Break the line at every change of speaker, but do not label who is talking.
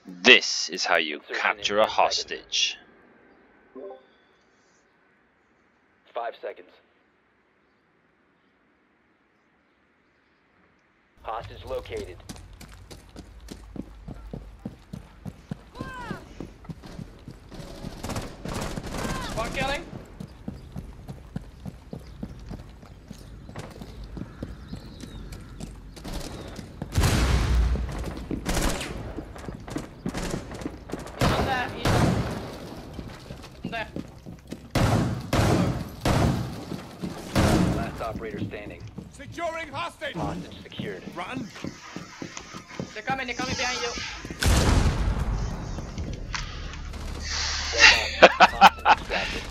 This is how you capture a hostage.
5 seconds. Hostage located.
One killing. There.
Last operator standing.
Securing hostage.
Hostage secured.
Run.
They're coming behind you.
Hostage extracted.